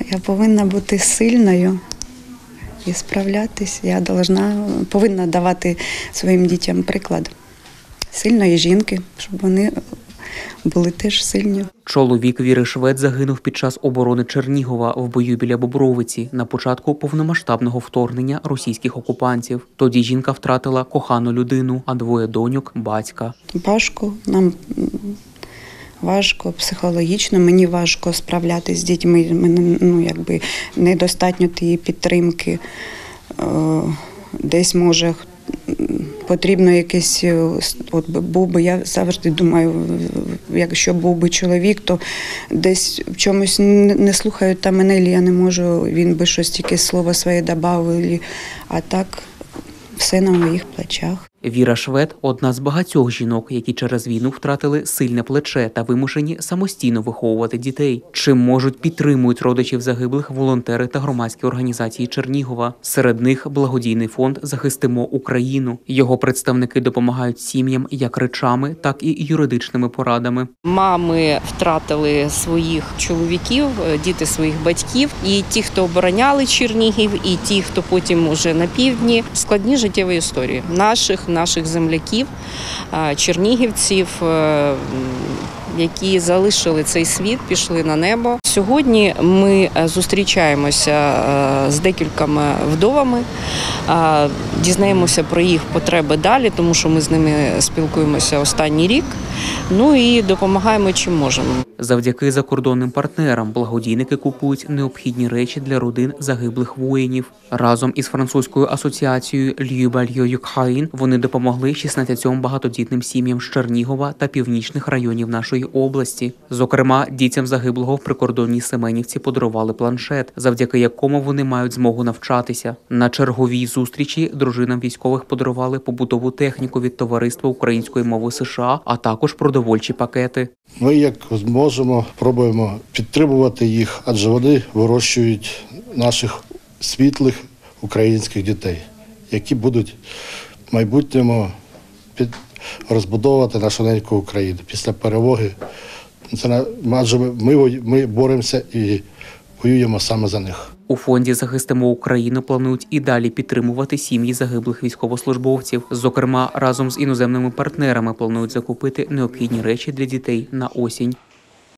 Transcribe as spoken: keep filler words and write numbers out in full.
Я повинна бути сильною і справлятись. Я должна, повинна давати своїм дітям приклад сильної жінки, щоб вони були теж сильні. Чоловік Віри Швед загинув під час оборони Чернігова в бою біля Бобровиці на початку повномасштабного вторгнення російських окупантів. Тоді жінка втратила кохану людину, а двоє доньок – батька. Важко, нам важко психологічно, мені важко справлятися з дітьми, мене, ну, якби, недостатньо тієї підтримки. Десь, може, потрібно якесь, от був би, я завжди думаю, якщо був би чоловік, то десь в чомусь не слухають та мене, я не можу, він би щось тільки слово своє додав, а так все на моїх плечах. Віра Швед – одна з багатьох жінок, які через війну втратили сильне плече та вимушені самостійно виховувати дітей. Чим можуть, підтримують родичів загиблих волонтери та громадські організації Чернігова. Серед них благодійний фонд «Захистимо Україну». Його представники допомагають сім'ям як речами, так і юридичними порадами. Мами втратили своїх чоловіків, діти своїх батьків. І ті, хто обороняли Чернігів, і ті, хто потім уже на півдні. Складні життєві історії наших, наших земляків, чернігівців, які залишили цей світ, пішли на небо. Сьогодні ми зустрічаємося з декількома вдовами, дізнаємося про їх потреби далі, тому що ми з ними спілкуємося останній рік, ну і допомагаємо чим можемо. Завдяки закордонним партнерам благодійники купують необхідні речі для родин загиблих воїнів. Разом із французькою асоціацією «Lieu Юкхаїн» вони допомогли шістнадцятьом багатодітним сім'ям з Чернігова та північних районів нашої області. Зокрема, дітям загиблого в прикордонній Семенівці подарували планшет, завдяки якому вони мають змогу навчатися. На черговій зустрічі дружинам військових подарували побутову техніку від Товариства української мови США, а також продовольчі пакети. Ми, як зможемо, пробуємо підтримувати їх, адже вони вирощують наших світлих українських дітей, які будуть в майбутньому під... розбудовувати нашу неньку Україну після перемоги. Це, адже ми, ми боремося і воюємо саме за них. У фонді «Захистимо Україну» планують і далі підтримувати сім'ї загиблих військовослужбовців. Зокрема, разом з іноземними партнерами планують закупити необхідні речі для дітей на осінь.